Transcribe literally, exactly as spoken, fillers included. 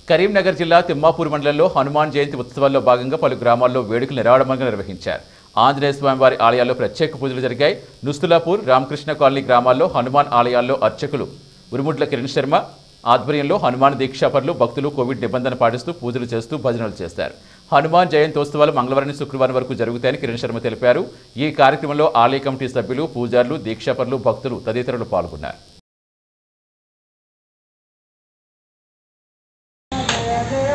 కరీంనగర్ జిల్లా తిమ్మాపూర్ మండలంలో హనుమాన్ జయంతి ఉత్సవాల్లో భాగంగా పలు గ్రామాల్లో వేడుకలు నిరాడంబరంగా నిర్వహించారు. ఆంజనేయ స్వామి వారి ఆలయాల్లో ప్రత్యేక పూజలు జరిగాయి. నుస్తులాపూర్, రామకృష్ణ కాలనీ గ్రామాల్లో హనుమాన్ ఆలయాల్లో అర్చకులు ఉరుముడ్ల కిరణ్ శర్మ ఆధ్వర్యంలో హనుమాన్ దీక్షాపరులు భక్తులు కోవిడ్ నిబంధన పాటిస్తూ పూజలు చేస్తూ భజనలు చేశారు. హనుమాన్ జయంతోత్సవాలు మంగళవారం నుంచి శుక్రవారం వరకు జరుగుతాయని కిరణ్ శర్మ తెలిపారు. ఈ కార్యక్రమంలో ఆలయ కమిటీ సభ్యులు, పూజారులు, దీక్షాపరులు, భక్తులు తదితరులు పాల్గొన్నారు.